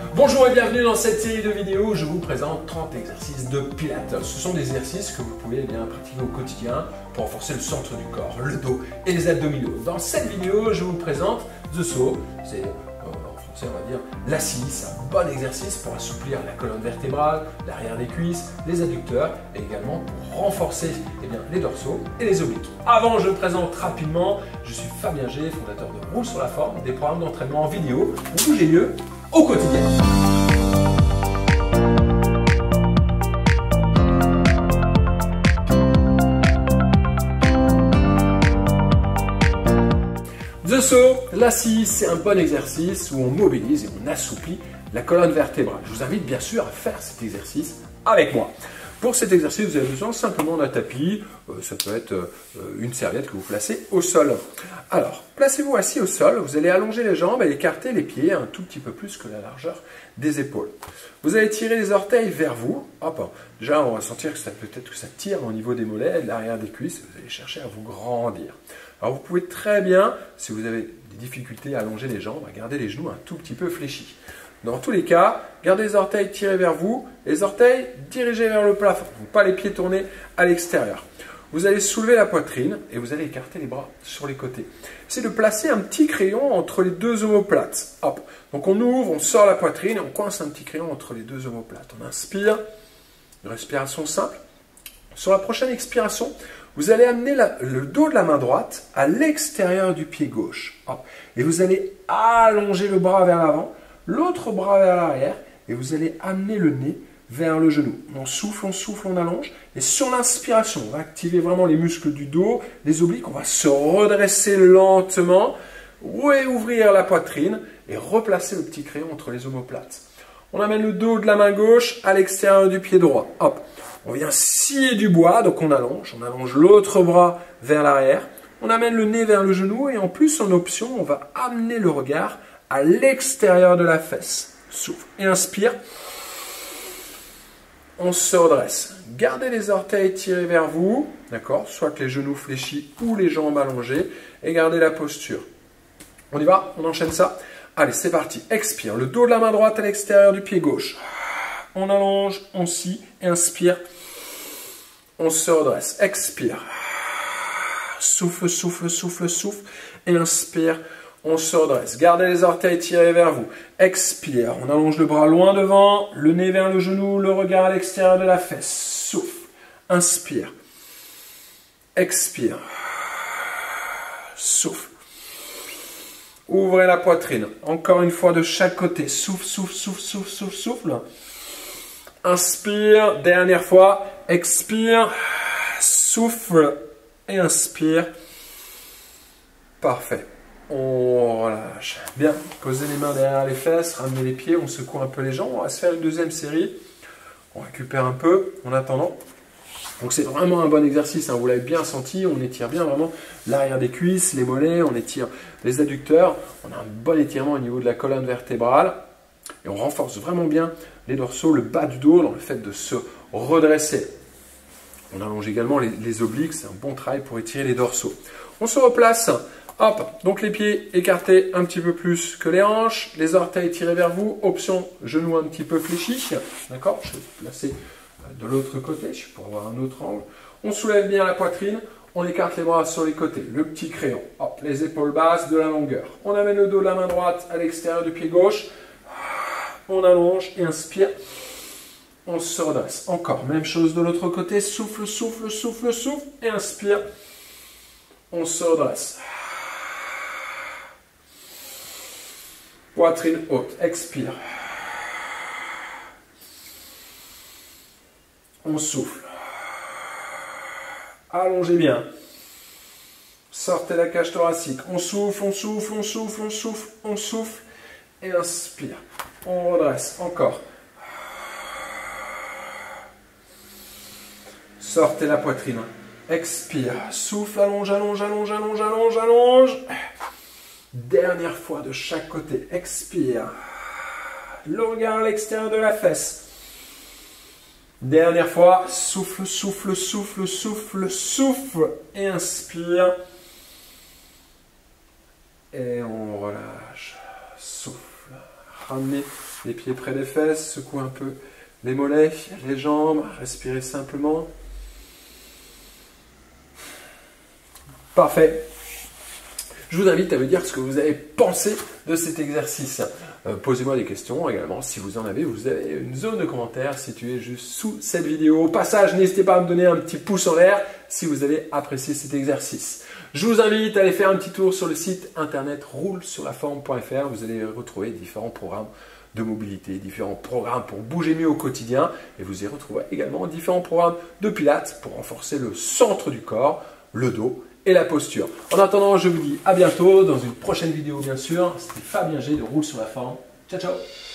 Bonjour et bienvenue dans cette série de vidéos où je vous présente 30 exercices de pilates. Ce sont des exercices que vous pouvez pratiquer au quotidien pour renforcer le centre du corps, le dos et les abdominaux. Dans cette vidéo, je vous présente The Saw, c'est en français on va dire l'assise, c'est un bon exercice pour assouplir la colonne vertébrale, l'arrière des cuisses, les adducteurs et également pour renforcer les dorsaux et les obliques. Avant, je présente rapidement, je suis Fabien G, fondateur de Roule sur la forme, des programmes d'entraînement en vidéo où bougez mieux au quotidien. The Saw, l'assise, c'est un bon exercice où on mobilise et on assouplit la colonne vertébrale. Je vous invite bien sûr à faire cet exercice avec moi. Pour cet exercice, vous avez besoin simplement d'un tapis, ça peut être une serviette que vous placez au sol. Alors, placez-vous assis au sol, vous allez allonger les jambes et écarter les pieds un tout petit peu plus que la largeur des épaules. Vous allez tirer les orteils vers vous. Hop, déjà, on va sentir que ça peut-être que ça tire au niveau des mollets, de l'arrière des cuisses. Vous allez chercher à vous grandir. Alors, vous pouvez très bien, si vous avez des difficultés à allonger les jambes, à garder les genoux un tout petit peu fléchis. Dans tous les cas, gardez les orteils tirés vers vous, les orteils dirigés vers le plafond, pas les pieds tournés à l'extérieur. Vous allez soulever la poitrine et vous allez écarter les bras sur les côtés. C'est de placer un petit crayon entre les deux omoplates. Hop. Donc on ouvre, on sort la poitrine et on coince un petit crayon entre les deux omoplates. On inspire, une respiration simple. Sur la prochaine expiration, vous allez amener le dos de la main droite à l'extérieur du pied gauche. Hop. Et vous allez allonger le bras vers l'avant, l'autre bras vers l'arrière et vous allez amener le nez vers le genou. On souffle, on allonge. Et sur l'inspiration, on va activer vraiment les muscles du dos, les obliques. On va se redresser lentement, réouvrir la poitrine et replacer le petit crayon entre les omoplates. On amène le dos de la main gauche à l'extérieur du pied droit. Hop. On vient scier du bois, donc on allonge l'autre bras vers l'arrière. On amène le nez vers le genou et en plus, en option, on va amener le regard à l'extérieur de la fesse. Souffle et inspire. On se redresse. Gardez les orteils tirés vers vous, d'accord, soit les genoux fléchis ou les jambes allongées, et gardez la posture. On y va, on enchaîne ça. Allez, c'est parti. Expire. Le dos de la main droite à l'extérieur du pied gauche. On allonge, on scie, et inspire. On se redresse. Expire. Souffle, souffle, souffle, souffle, et inspire. On se redresse. Gardez les orteils tirés vers vous. Expire. On allonge le bras loin devant, le nez vers le genou, le regard à l'extérieur de la fesse. Souffle. Inspire. Expire. Souffle. Ouvrez la poitrine. Encore une fois de chaque côté. Souffle, souffle, souffle, souffle, souffle, souffle. Inspire. Dernière fois. Expire. Souffle. Et inspire. Parfait. On relâche. Bien, posez les mains derrière les fesses, ramenez les pieds, on secoue un peu les jambes. On va se faire une deuxième série. On récupère un peu en attendant. Donc c'est vraiment un bon exercice, hein. Vous l'avez bien senti, on étire bien vraiment l'arrière des cuisses, les mollets, on étire les adducteurs. On a un bon étirement au niveau de la colonne vertébrale. Et on renforce vraiment bien les dorsaux, le bas du dos dans le fait de se redresser. On allonge également les obliques, c'est un bon travail pour étirer les dorsaux. On se replace. Hop, donc les pieds écartés un petit peu plus que les hanches, les orteils tirés vers vous, option genoux un petit peu fléchis, d'accord? Je vais placer de l'autre côté, pour avoir un autre angle. On soulève bien la poitrine, on écarte les bras sur les côtés, le petit crayon, hop, les épaules basses de la longueur. On amène le dos de la main droite à l'extérieur du pied gauche, on allonge et inspire, on se redresse. Encore, même chose de l'autre côté, souffle, souffle, souffle, souffle, et inspire, on se redresse. Poitrine haute, expire. On souffle. Allongez bien. Sortez la cage thoracique. On souffle, on souffle, on souffle, on souffle, on souffle. Et inspire. On redresse. Encore. Sortez la poitrine. Expire. Souffle, allonge, allonge, allonge, allonge, allonge, allonge. Dernière fois de chaque côté. Expire. Le regard à l'extérieur de la fesse. Dernière fois. Souffle, souffle, souffle, souffle, souffle. Et inspire. Et on relâche. Souffle. Ramenez les pieds près des fesses, secouez un peu les mollets, les jambes, respirez simplement. Parfait. Je vous invite à me dire ce que vous avez pensé de cet exercice. Posez-moi des questions également, si vous en avez. Vous avez une zone de commentaires située juste sous cette vidéo. Au passage, n'hésitez pas à me donner un petit pouce en l'air si vous avez apprécié cet exercice. Je vous invite à aller faire un petit tour sur le site internet roulesurlaforme.fr. Vous allez retrouver différents programmes de mobilité, différents programmes pour bouger mieux au quotidien. Et vous y retrouverez également différents programmes de pilates pour renforcer le centre du corps, le dos et la posture. En attendant, je vous dis à bientôt dans une prochaine vidéo bien sûr. C'était Fabien G de Roule sur la Forme. Ciao, ciao!